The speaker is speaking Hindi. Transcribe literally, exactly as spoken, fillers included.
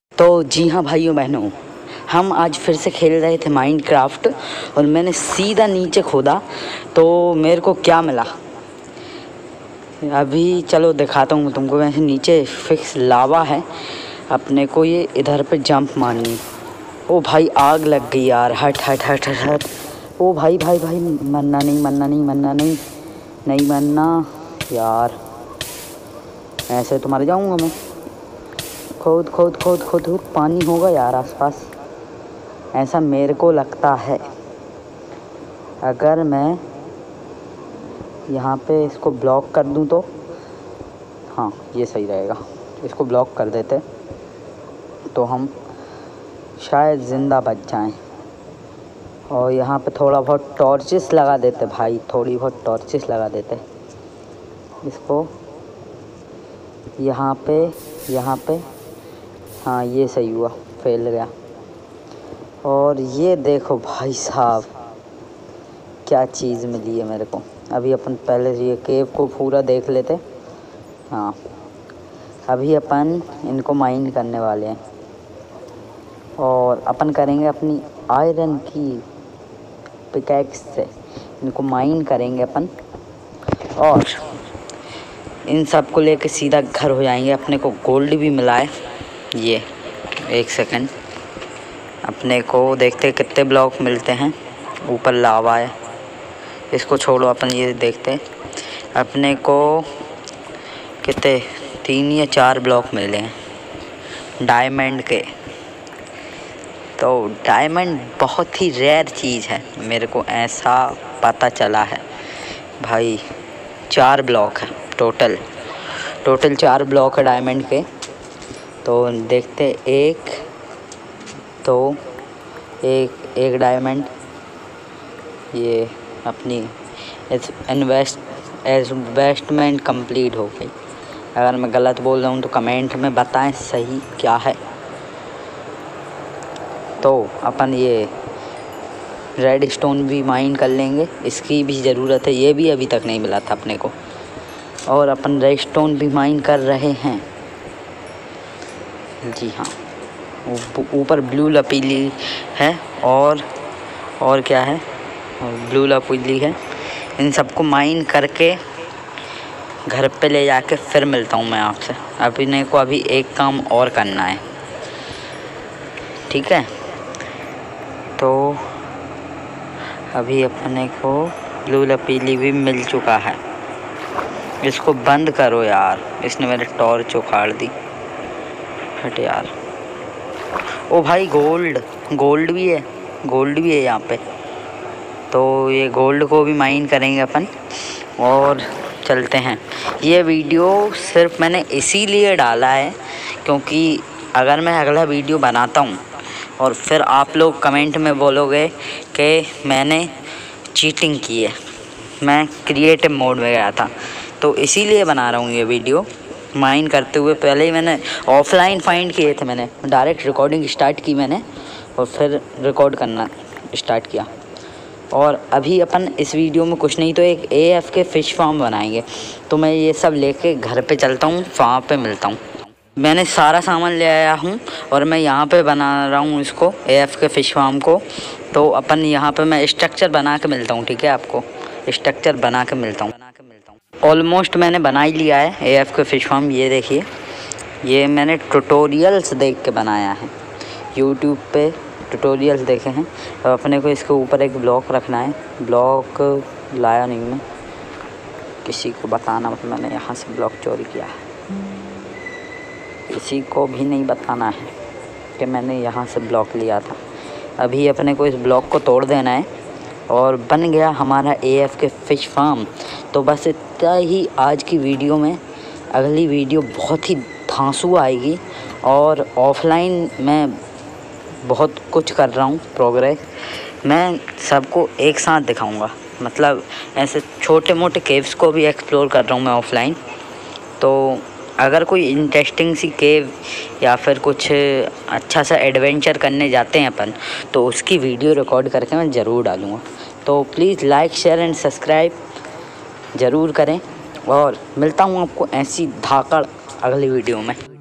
तो जी हाँ भाइयों बहनों, हम आज फिर से खेल रहे थे माइनक्राफ्ट और मैंने सीधा नीचे खोदा तो मेरे को क्या मिला अभी चलो दिखाता हूँ तुमको। वैसे नीचे फिक्स लावा है, अपने को ये इधर पे जंप मारनी। ओ भाई आग लग गई यार, हट हट हट हट हट। ओ भाई भाई भाई मरना नहीं मरना नहीं मरना नहीं नहीं मरना यार, ऐसे तो मर जाऊँगा मैं। खोद खोद खोद खोद खोद पानी होगा यार आसपास, ऐसा मेरे को लगता है। अगर मैं यहाँ पे इसको ब्लॉक कर दूँ तो हाँ ये सही रहेगा। इसको ब्लॉक कर देते तो हम शायद ज़िंदा बच जाएं। और यहाँ पे थोड़ा बहुत टॉर्चेस लगा देते भाई, थोड़ी बहुत टॉर्चेस लगा देते इसको यहाँ पे यहाँ पे। हाँ ये सही हुआ, फैल गया। और ये देखो भाई साहब क्या चीज़ मिली है मेरे को। अभी अपन पहले ये केव को पूरा देख लेते। हाँ अभी अपन इनको माइन करने वाले हैं और अपन करेंगे अपनी आयरन की पिकैक्स से इनको माइन करेंगे अपन और इन सब को लेके सीधा घर हो जाएंगे। अपने को गोल्ड भी मिला है। ये एक सेकंड, अपने को देखते कितने ब्लॉक मिलते हैं। ऊपर लावा है, इसको छोड़ो, अपन ये देखते अपने को कितने तीन या चार ब्लॉक मिले हैं डायमंड के। तो डायमंड बहुत ही रेयर चीज़ है, मेरे को ऐसा पता चला है भाई। चार ब्लॉक है टोटल टोटल चार ब्लॉक है डायमंड के। तो देखते एक तो एक एक डायमंड, ये अपनी इन्वेस्ट इन्वेस्टमेंट कंप्लीट हो गई। अगर मैं गलत बोल रहा हूँ तो कमेंट में बताएं सही क्या है। तो अपन ये रेड स्टोन भी माइन कर लेंगे, इसकी भी ज़रूरत है, ये भी अभी तक नहीं मिला था अपने को। और अपन रेड स्टोन भी माइन कर रहे हैं। जी हाँ, ऊपर ब्लू लपीली है और और क्या है, ब्लू लपीली है। इन सबको माइन करके घर पे ले जाके फिर मिलता हूँ मैं आपसे। अभी नहीं को अभी एक काम और करना है, ठीक है। तो अभी अपने को ब्लू लपीली भी मिल चुका है। इसको बंद करो यार, इसने मेरे टॉर्च उखाड़ दी। हट यार। ओ भाई गोल्ड गोल्ड भी है, गोल्ड भी है यहाँ पे। तो ये गोल्ड को भी माइन करेंगे अपन और चलते हैं। ये वीडियो सिर्फ मैंने इसीलिए डाला है क्योंकि अगर मैं अगला वीडियो बनाता हूँ और फिर आप लोग कमेंट में बोलोगे कि मैंने चीटिंग की है, मैं क्रिएटिव मोड में गया था, तो इसीलिए बना रहा हूँ ये वीडियो माइन करते हुए। पहले ही मैंने ऑफलाइन फाइंड किए थे, मैंने डायरेक्ट रिकॉर्डिंग स्टार्ट की मैंने और फिर रिकॉर्ड करना स्टार्ट किया। और अभी अपन इस वीडियो में कुछ नहीं तो एक A F K fish farm बनाएंगे। तो मैं ये सब लेके घर पे चलता हूँ, वहाँ पे मिलता हूँ। मैंने सारा सामान ले आया हूँ और मैं यहाँ पे बना रहा हूँ इसको A F K fish farm को। तो अपन यहाँ पे मैं स्ट्रक्चर बना के मिलता हूँ, ठीक है। आपको स्ट्रक्चर बना के मिलता हूँ। ऑलमोस्ट मैंने बना ही लिया है A F K fish farm. ये देखिए, ये मैंने ट्यूटोरियल्स देख के बनाया है, यूट्यूब पे ट्यूटोरियल्स देखे हैं। अब अपने को इसके ऊपर एक ब्लॉक रखना है। ब्लॉक लाया नहीं मैं, किसी को बताना मतलब मैंने यहाँ से ब्लॉक चोरी किया है, किसी को भी नहीं बताना है कि मैंने यहाँ से ब्लॉक लिया था। अभी अपने को इस ब्लॉक को तोड़ देना है और बन गया हमारा A F K fish farm. तो बस इतना ही आज की वीडियो में। अगली वीडियो बहुत ही धांसू आएगी और ऑफलाइन मैं बहुत कुछ कर रहा हूँ प्रोग्रेस, मैं सबको एक साथ दिखाऊंगा। मतलब ऐसे छोटे मोटे केव्स को भी एक्सप्लोर कर रहा हूँ मैं ऑफलाइन। तो अगर कोई इंटरेस्टिंग सी केव या फिर कुछ अच्छा सा एडवेंचर करने जाते हैं अपन, तो उसकी वीडियो रिकॉर्ड करके मैं ज़रूर डालूँगा। तो please like share and subscribe ज़रूर करें और मिलता हूँ आपको ऐसी धाकड़ अगली वीडियो में।